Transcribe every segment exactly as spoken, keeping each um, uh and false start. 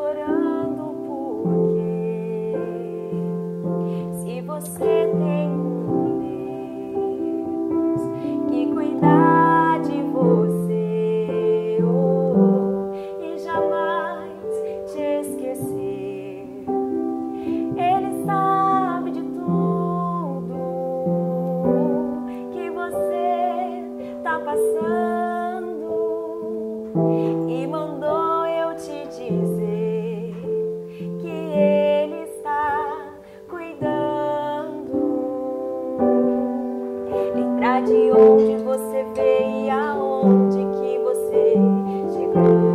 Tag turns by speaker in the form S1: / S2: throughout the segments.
S1: chorando por quê? Se você tem um Deus que cuida de você, oh, e jamais te esquecer, Ele sabe de tudo que você tá passando e mandou eu te dizer que Ele está cuidando. Lembrar de onde você veio e aonde que você chegou.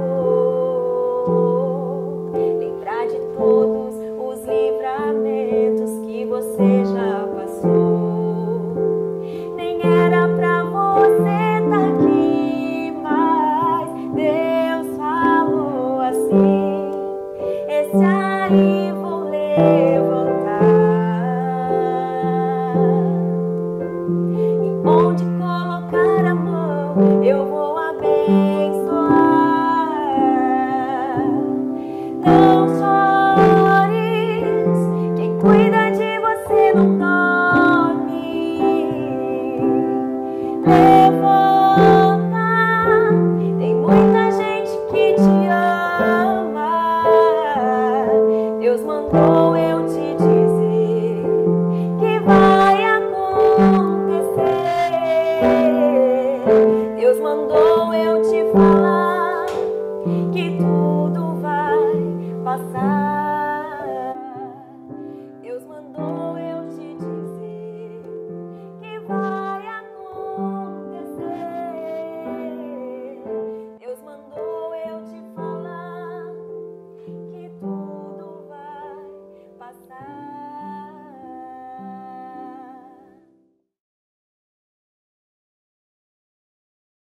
S1: Lembrar de todos os livramentos que você já passou. Nem era pra você estar aqui, mas Deus falou assim: esse aí vou levantar. E onde colocar a mão eu vou abençoar. Não chores, quem cuida de você não dorme. Levanta, tem muita gente que te ama. Deus mandou